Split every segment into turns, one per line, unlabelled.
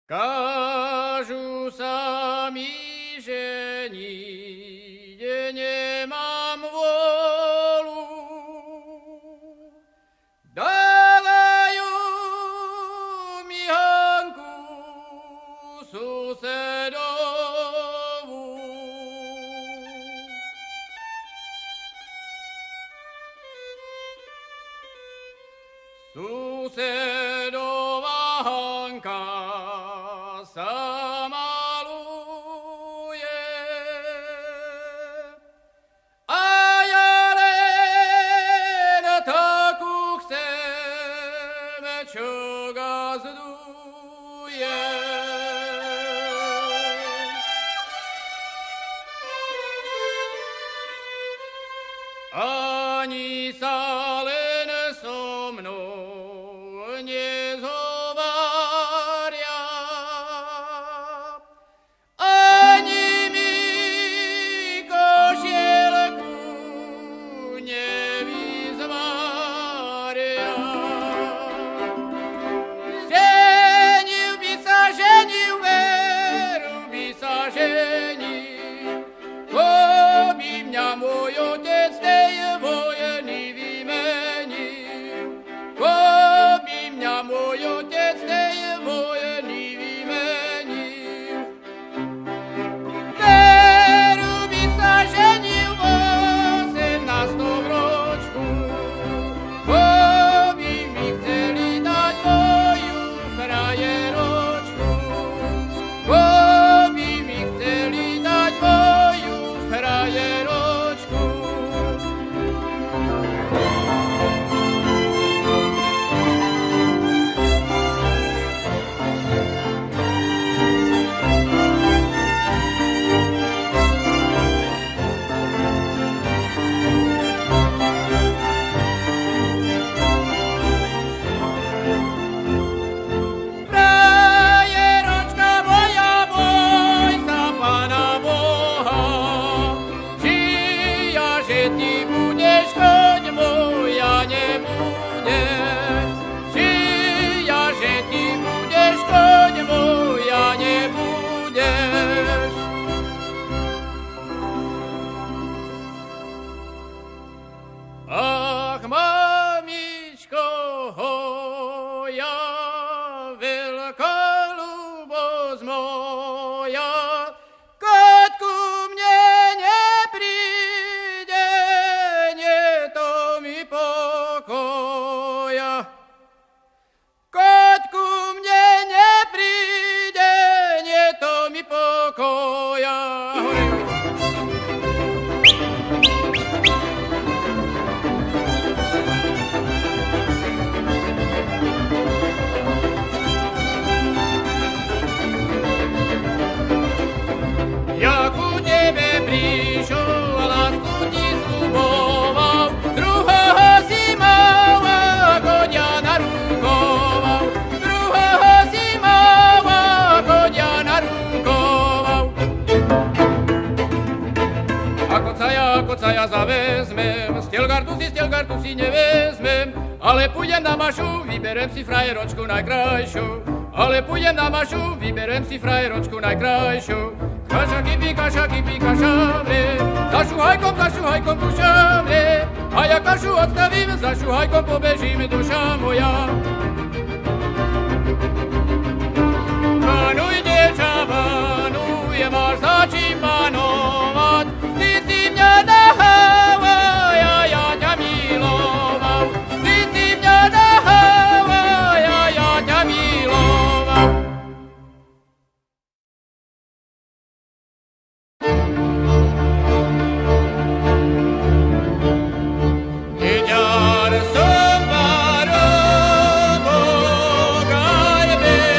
Кажу sami, že nikde nemám volu. Dávajú mi Hanku susedovú. Susedová Hanka sa maluje a ja len takú chcem, čo gazduje. Ani sa len so mnou nezhovária, ani mi košielku nevyzvária. Ženil by sa, ženil, veru by sa ženil, ko by mňa môj otec tej vojny vymenil, ko by mňa môj otec tej vojny vymenil. Veru by sa ženil v 18. ročku, ko by mi chceli dať moju frajeročku, ko by mi chceli dať moju frajeročku. Frajeročka moja, boj sa Pána Boha, žija, že ty budeš, choď moja nebudeš. Žija, že ty budeš, choď moja nebudeš. Ach, mamičko hoja, veľká ľubosť moja, keď ku mne nepríde, nie to mi pokoja. Keď ku mne nepríde, nie to mi pokoja. Ja ku tebe prišiel, lásku ti sľuboval, druhého si mal, ako ja narukoval, druhého si mal, ako ja narukoval. Ako sa ja zavezmem, Stelgardu si nevezmem, ale pôjdem na mašu, vyberem si frajeročku najkrajšiu, ale pôjdem na mašu, vyberem si frajeročku najkrajšiu. Kaša kipi, kašavre, za šuhajkom duša a ja kašu odstavím, za šuhajkom pobežím, duša moja. Panuj, dievča, panuj, máš za čím panovať, ty si mňa nahával, ja ťa miloval, ty si mňa nahával, ja ťa miloval. Iďar som paro, bogaj be,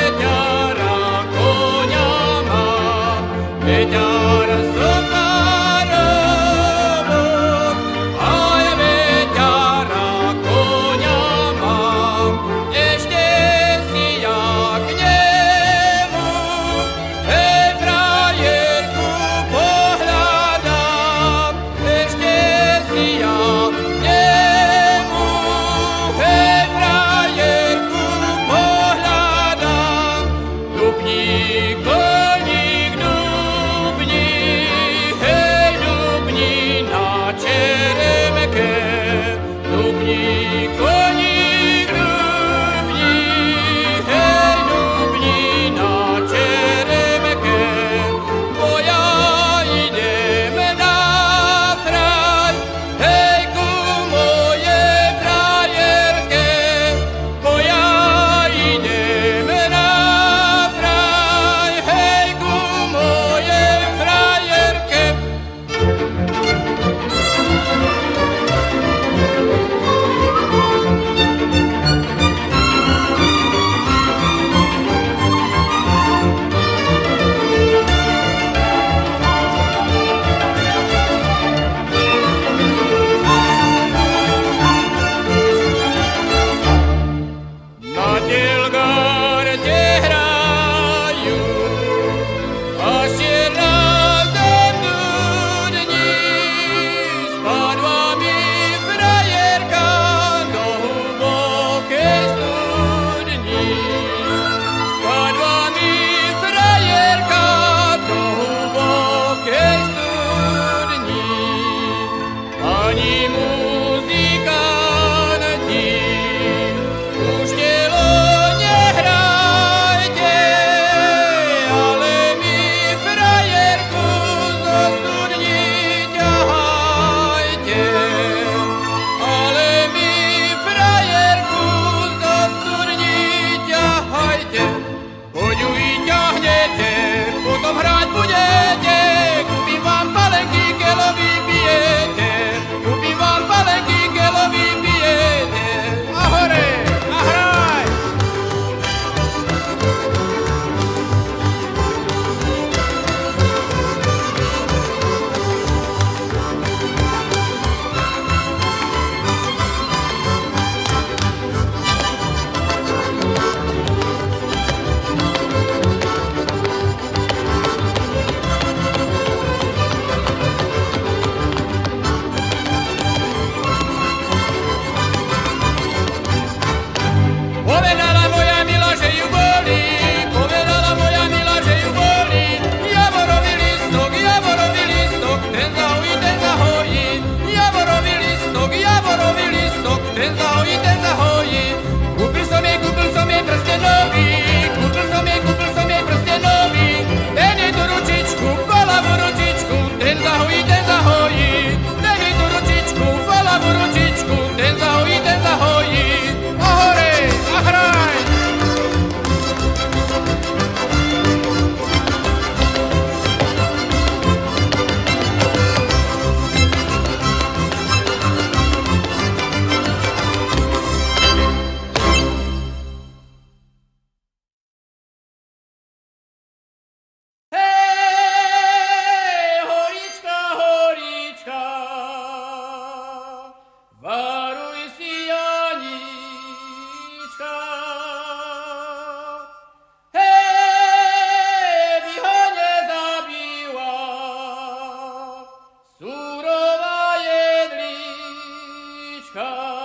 potom hrať budete, kúpim vám palenky, kelo vypijete, kúpim vám palenky, kelo vypijete. A hore, a hraj! Povedala moja milá, že ju bolí, povedala moja milá, že ju bolí. Javorový listok, ten zahojí, ten zahojí. Javorový listok, ten zahojí, ten zahojí. Kúpil som jej prstenový, kúpil som jej prstenový. Ten jej tu ručičku, palavú ručičku, ten zahojí, ten zahojí. Ten jej tu ručičku, palavú ručičku, ten zahojí, ten zahojí. A hore, a hraj! Hej, horička, horička, varuj si Janička. Hej, by ho nezabila surová jedlička.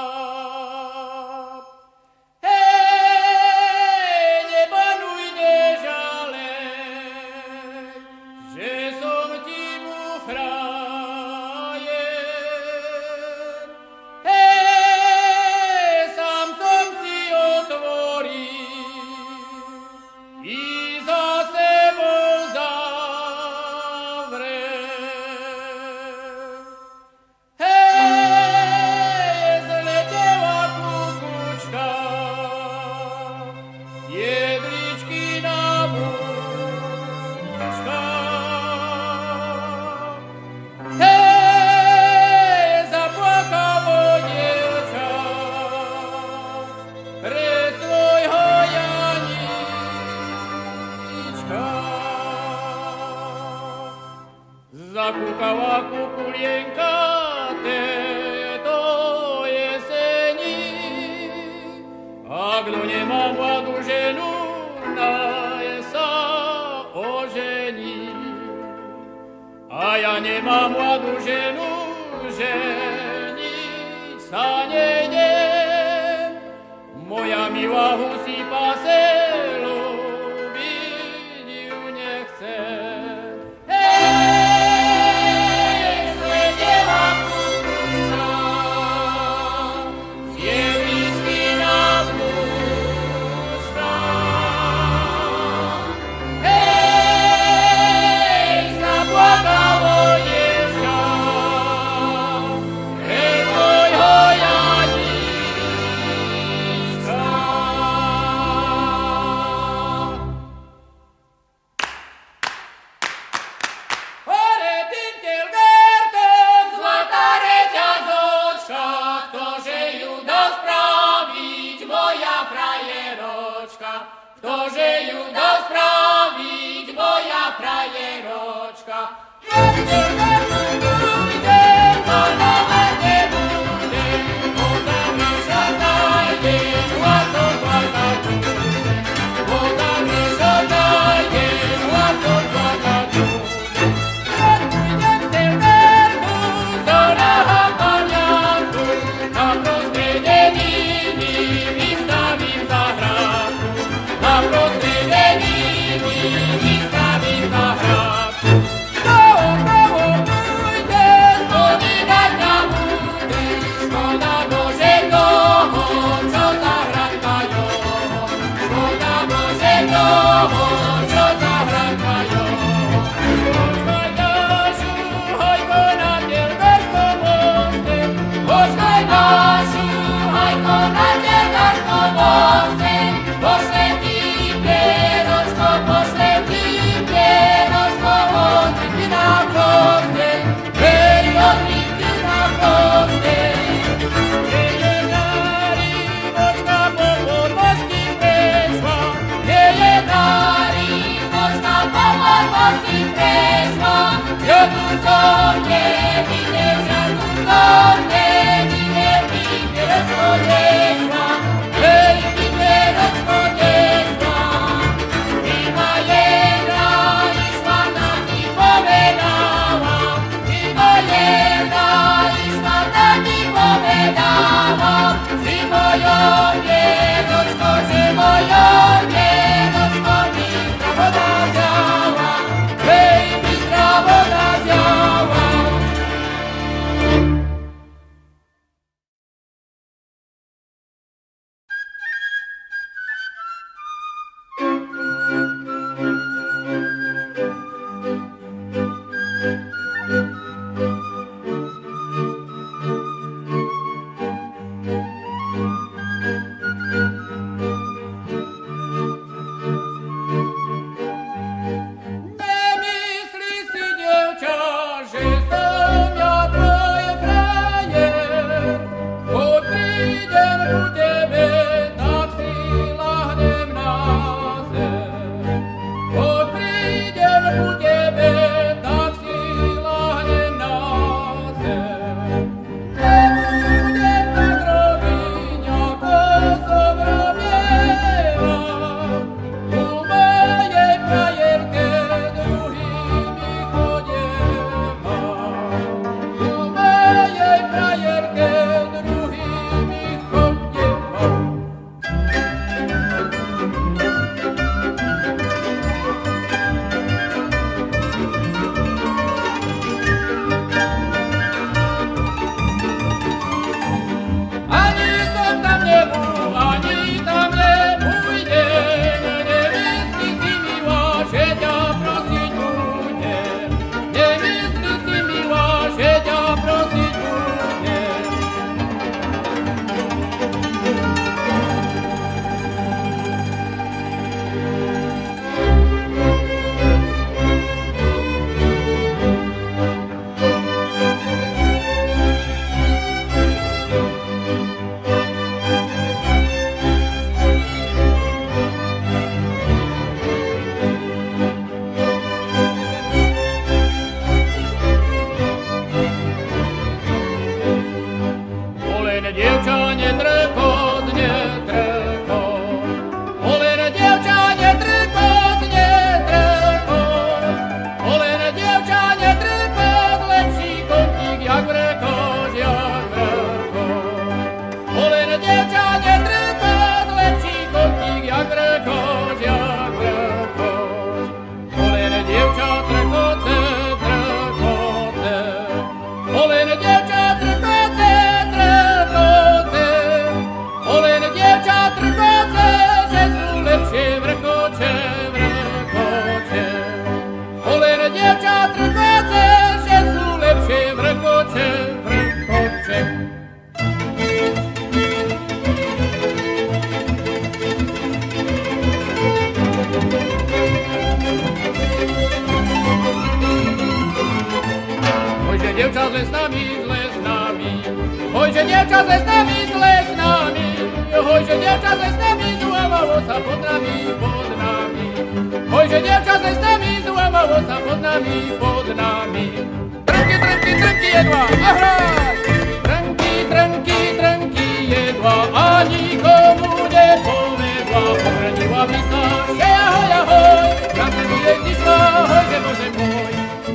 Hej, nebanuj, nežalej, že som ti mu frajer. Hej, sám som si otvoril i za sebou zavrel. Hej, zletela kukučka z jedličky na búčka. Hej, zaplakalo dievča pre svojho Janička. Zakúkala kukulienka této jeseni, a kto nemá mladú ženu, naj sa ožení. A ja nemám mladú ženu, ženiť sa nejdem. Moja milá husí pase, ľúbiť ju nechcem. Hej, zletela kukučka z jedličky na búčka. Hej, zaplakalo dievča pre svojho Janička. Hore tintel garton, zlatá reťazočka, ktože ju dal spraviť, moja frajeročka, ktože ju dal spraviť, moja frajeročka. Tintel garton pôjde, panovať nebude, pozavrieš a zajdeš, hlasom plakať bude. Pozavrieš a zajdeš, hlasom plakať bude. Keď pôjdem v ten gartu, zoľahám panianku, na prostrede nimi vystavím zahrádku. Na prostrede nimi vystavím zahrádku. Kto pôjde, spomínať na bude, škoda Bože toho, čo zahrádka joho. Škoda Bože toho, čo zahrádka joho. Počkaj našu, hojko na Telgarskom moste, počkaj našu, hojko na Telgarskom moste, pošlem ti pieročko, pošlem ti zle s nami, zle s nami. Hojže dievča zle s nami, zle s nami. Hojže dievča zle s nami, zúamavo sa pod nami, pod nami. Hojže dievča zle s nami, zúamavo sa pod nami, pod nami. Trnky, trnky, trnky jedva, a hraj! Trnky, trnky, trnky jedva, a nikomu nepovedla. Podranila by sa, že ahoj, ahoj, kam sa tu jej zišla, hojže Bože môj.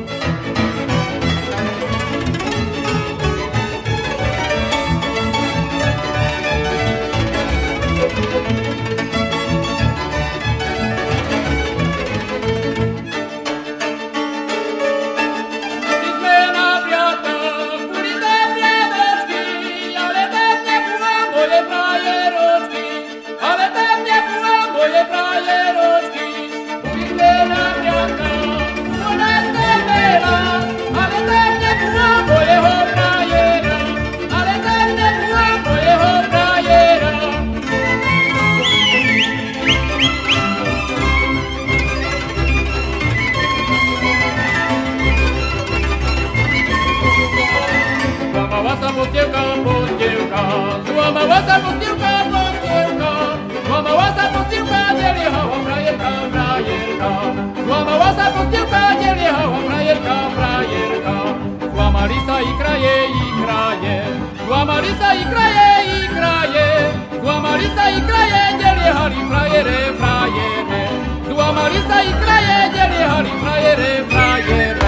Złamała sa postielka, postielka, złamała sa postielka, nie jechała frajerka, frajerka. Złamała sa postielka, nie jechała frajerka, frajerka. Złamali sa i kraje, i kraje. Złamali sa i kraje, i kraje. Złamali sa i kraje, nie jechali frajere, frajere. Złamali sa i kraje, nie jechali frajere, frajere.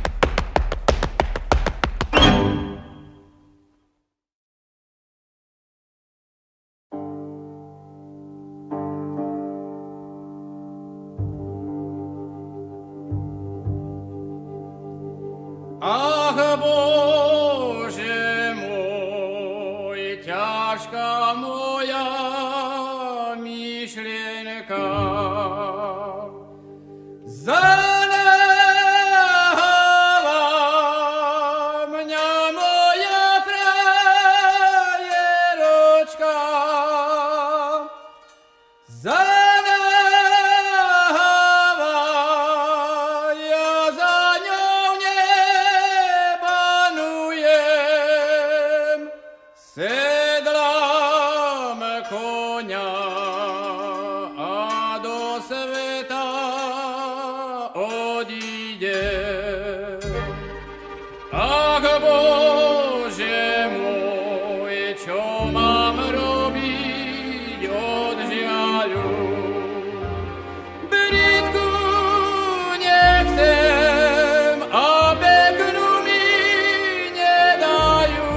Ach, Bože môj, ťažká moja myšlienka, zanáva mňa moja frajeročka, sedlám koňa a do sveta odídem. Ach, Bože môj, čo mám robiť od žiaľu? Britku nechcem a peknú mi nedajú.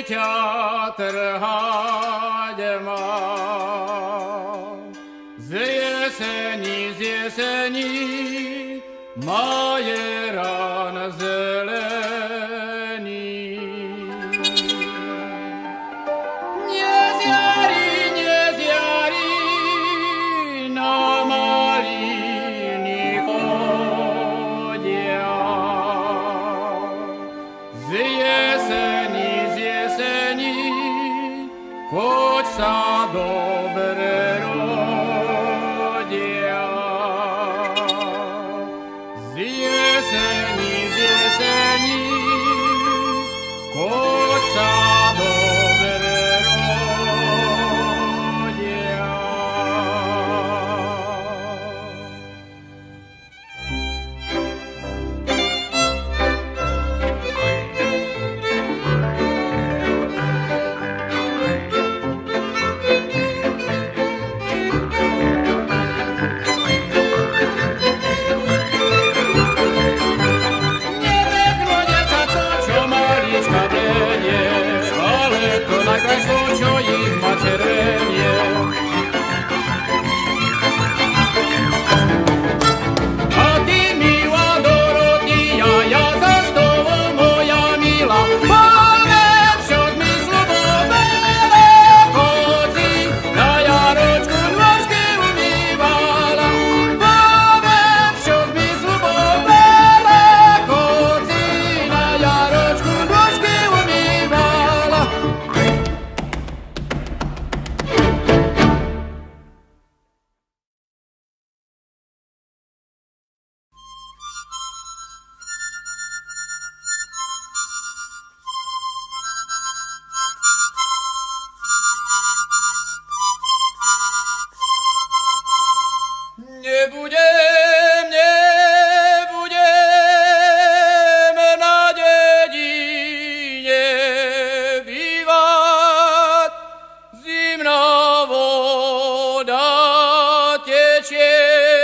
ťa trhať má. Z jesení majeran zelený. Nezjari na maliny chodia. Z jesení poď sa dobre rodia. Z jesení poď sa dobre rodia. Čo ich má červenie. A ty, milá Dorotia, ja za s tobou, moja milá, povedz, čo zmyslu veľa chodí, na jaročku nôžky umývala. Povedz, čo zmyslu veľa chodí, na jaročku nôžky umývala. Nebudem na dedine bývať, zimná voda tečie,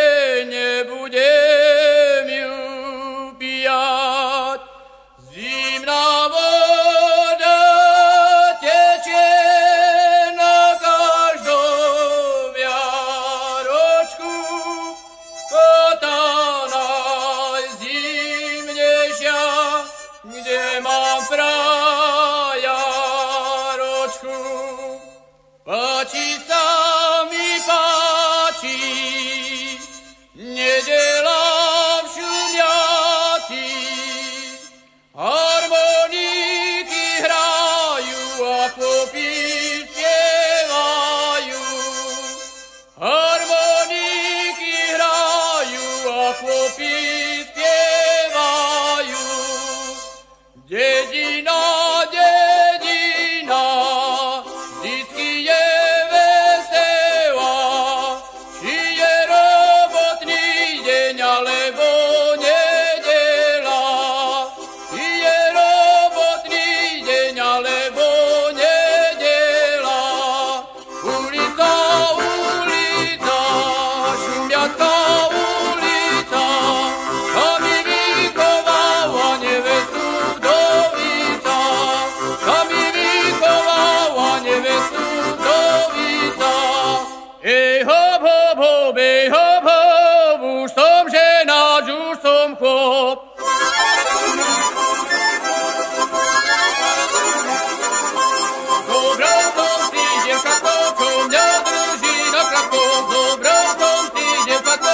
nebudem ju pijať. Zimná voda tečie na každom jaročku, a tá najzimnejšia, kde mám frajaročku. Páči sa mi páči, nedeľa v šumiaci, harmoniky hrajú a popy spievajú. Harmoniky hrajú a popy spievajú. Dedina, dedina, vždycky je veselá, či je robotný deň alebo nedeľa. Či je robotný deň alebo nedeľa. Ulica, ulica, šumiacká ulica, tam mi vychováva nevestu vdovica. Tam mi vychováva nevestu vdovica. Hop, hop, hop, hop, hop, už som ženáč, už som chlop. Dobrá som si, dievčatko, čo mňa drží na krátko. Dobrá som si, dievčatko,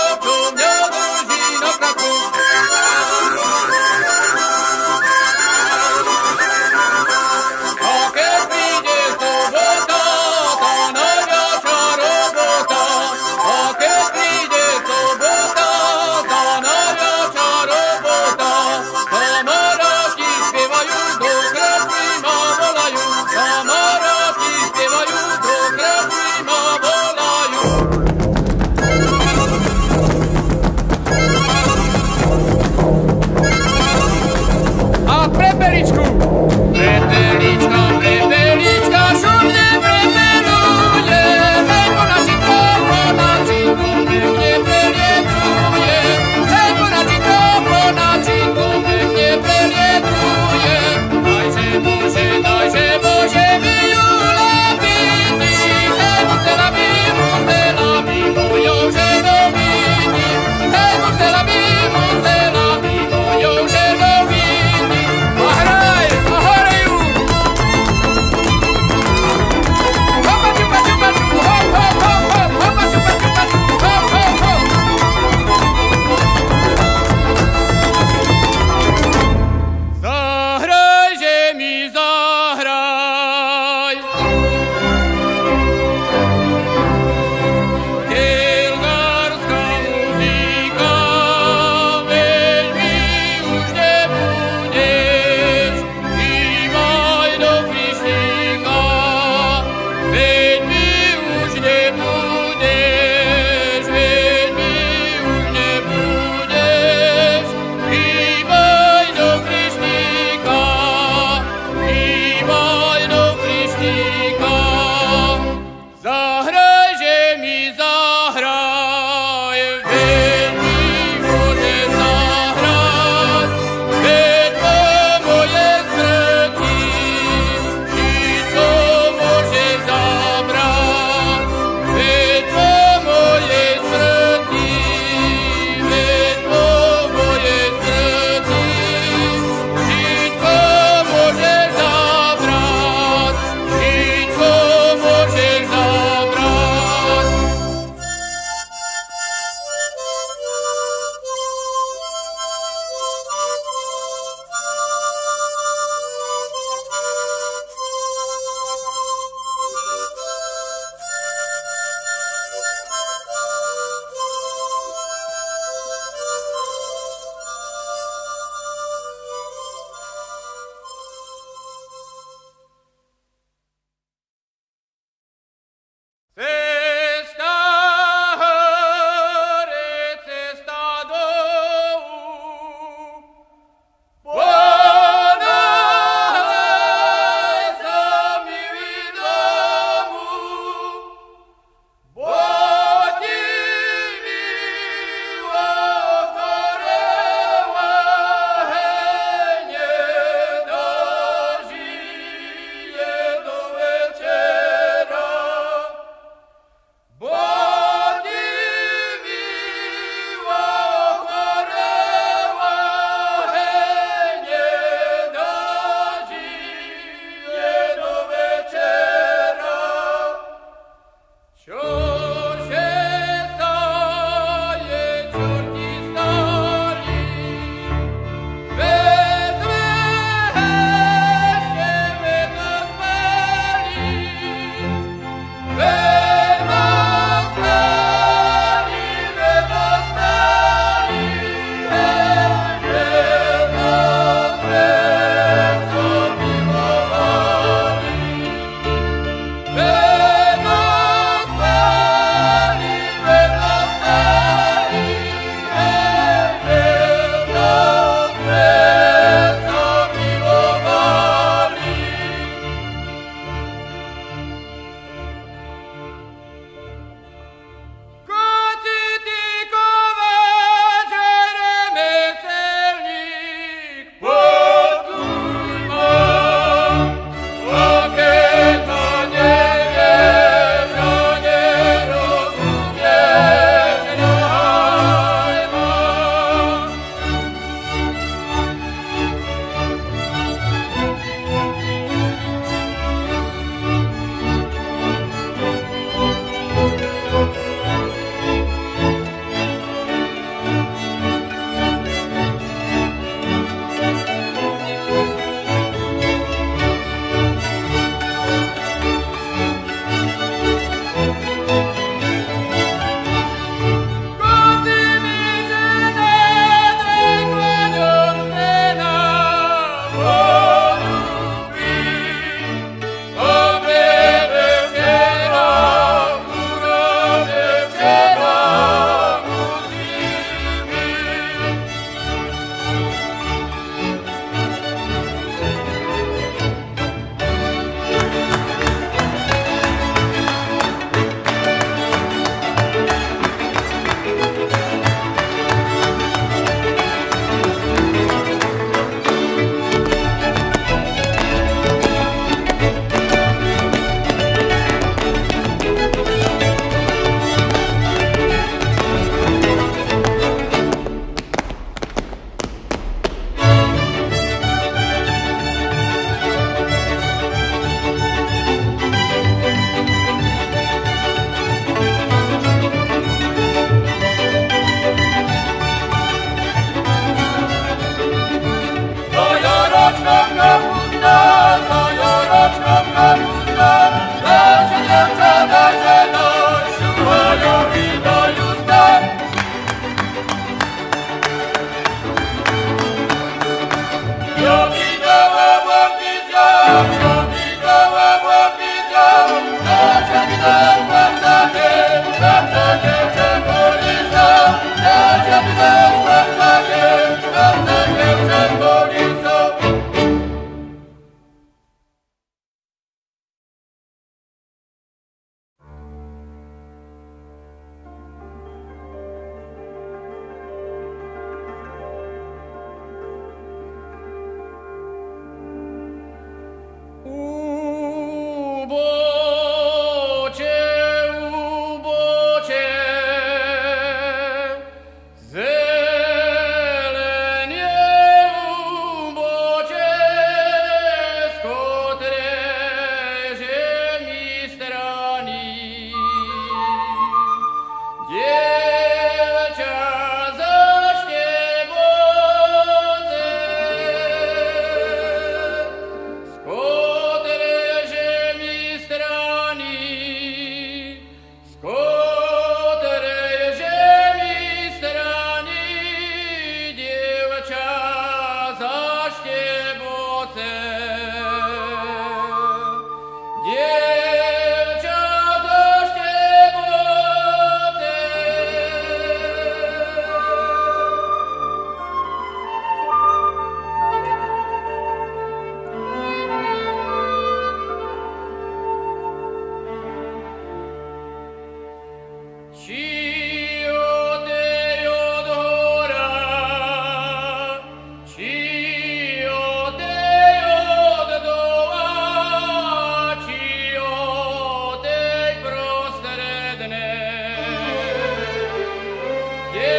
Tie